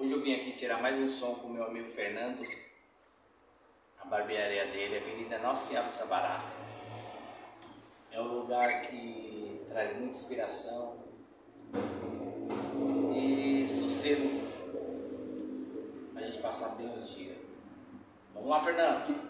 Hoje eu vim aqui tirar mais um som com o meu amigo Fernando. A barbearia dele, Avenida Nossa Senhora de Sabará. É um lugar que traz muita inspiração e sossego pra gente passar bem o dia. Vamos lá, Fernando!